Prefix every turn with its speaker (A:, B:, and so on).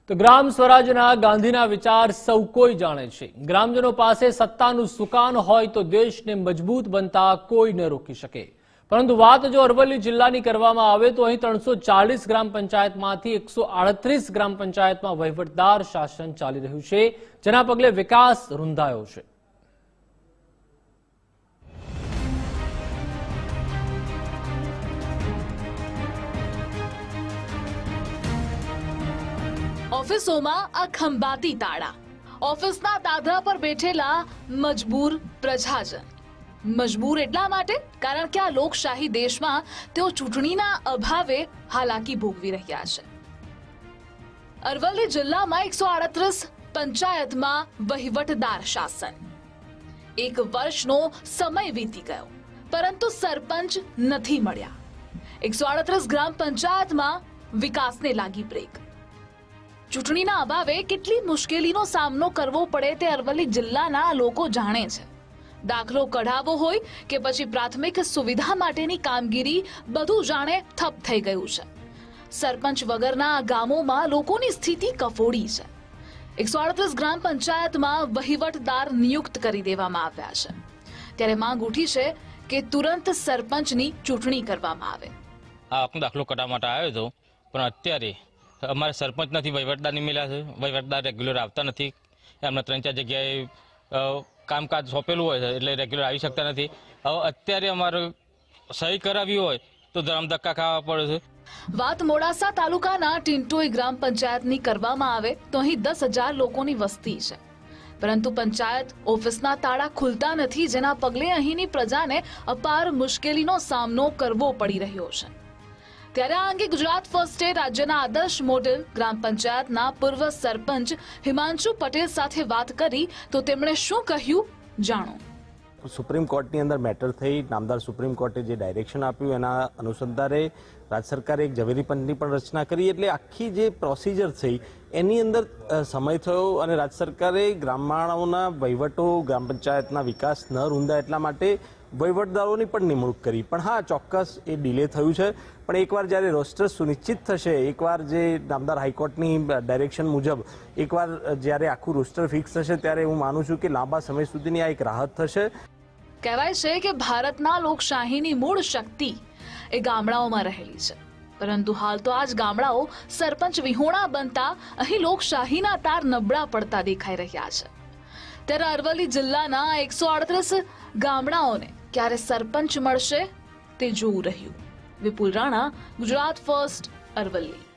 A: તો ગ્રામ સ્વરાજના ગાંધીના વિચાર સૌ કોઈ જાણે છે। ગ્રામજનો પાસે સત્તાનું સુકાન હોય તો દેશને મજબૂત બનતા કોઈ ન રોકી શકે। પરંતુ વાત જો અરવલ્લી જિલ્લાની કરવામાં આવે તો અહીં 340 ગ્રામ પંચાયતમાંથી 138 ગ્રામ પંચાયતમાં વહીવટદાર શાસન ચાલી રહ્યું છે, જેના પગલે વિકાસ રૂંધાયો છે।
B: ઓફિસોમાં આ ખંભાતી તાળા, ઓફિસના દાદરા પર બેઠેલા મજબૂર પ્રજાજન। મજબૂર એટલા માટે કારણ કે આ લોકશાહી દેશમાં તેઓ ચૂંટણીના અભાવે હાલાકી ભોગવી રહ્યા છે। અરવલ્લી જિલ્લામાં 138 પંચાયતમાં વહીવટદાર શાસન। એક વર્ષનો સમય વીતી ગયો, પરંતુ સરપંચ નથી મળ્યા। 138 ગ્રામ પંચાયતમાં વિકાસને લાગી બ્રેક। ચૂંટણીના અભાવે કેટલી મુશ્કેલીનો સામનો કરવો પડે તે અરવલ્લી જિલ્લાના લોકો જાણે છે। દાખલો કઢાવવો હોય કે પછી પ્રાથમિક સુવિધા માટેની કામગીરી બધું જાણે ઠપ થઈ ગયું છે। સરપંચ વગરના ગામોમાં લોકોની સ્થિતિ કફોડી છે। 138 ગ્રામ પંચાયતમાં વહીવટદાર નિયુક્ત કરી દેવામાં આવ્યા છે, ત્યારે માંગ ઉઠી છે કે તુરંત સરપંચની ચૂંટણી કરવામાં આવે।
C: આ દાખલો કઢાવવા માટે આવ્યો હતો, પણ અત્યારે અમારે સરપંચ નથી, વહીવટદાર નહીં મળ્યા છે। વહીવટદાર રેગ્યુલર આવતા નથી, એમને 3-4 જગ્યાએ કામકાજ સોંપેલું હોય છે એટલે રેગ્યુલર આવી શકતા નથી। હવે અત્યારે અમારે સહી કરાવી હોય તો ધક્કા ખાવા પડે છે।
B: વાત મોડાસા તાલુકાના ટિન્ટોઈ ગ્રામ પંચાયતની કરવામાં આવે તો અહીં 10,000 લોકોની વસ્તી છે, પરંતુ પંચાયત ઓફિસના તાળા ખુલતા નથી, જેના પગલે અહીંની પ્રજાને અપાર મુશ્કેલીનો સામનો કરવો પડી રહ્યો છે। ત્યારે આ અંગે ગુજરાત ફર્સ્ટે રાજ્યના આદર્શ મોડેલ ગ્રામ પંચાયતના પૂર્વ સરપંચ હિમાંશુ પટેલ સાથે વાત કરી તો તેમણે શું કહ્યું જાણો।
D: સુપ્રીમ કોર્ટની અંદર મેટર થઈ, નામદાર સુપ્રીમ કોર્ટે જે ડાયરેક્શન આપ્યું એના અનુસંધાને રાજ્ય સરકારે એક ઝવેરી પંચની પણ રચના કરી, એટલે આખી જે પ્રોસિજર થઈ એની અંદર સમય થયો અને રાજ્ય સરકારે ગ્રામવાળાઓના વહીવટો, ગ્રામ પંચાયતના વિકાસ ન રૂંધાય એટલા માટે વહીવટદારોની પણ નિમણૂક કરી। પણ હા, ચોક્કસ એ ડિલે થયું છે, પણ એકવાર જ્યારે રોસ્ટર સુનિશ્ચિત થશે, એકવાર જે નામદાર હાઈકોર્ટની ડાયરેક્શન મુજબ એકવાર જ્યારે આખું રોસ્ટર ફિક્સ થશે, ત્યારે હું માનું છું કે લાંબા સમય સુધીની આ એક રાહત થશે।
B: કહેવાય છે કે ભારતના લોકશાહીની મૂળ શક્તિ એ ગામડાઓમાં રહેલી છે, પરંતુ હાલ તો આ જ ગામડાઓ સરપંચ વિહોણા બનતા અહીં લોકશાહીના તાર નબળા પડતા દેખાઈ રહ્યા છે। ત્યારે અરવલ્લી જિલ્લાના 138 ગામડાઓને ક્યારે સરપંચ મળશે તે જોવું રહ્યું। વિપુલ રાણા, ગુજરાત ફર્સ્ટ, અરવલ્લી।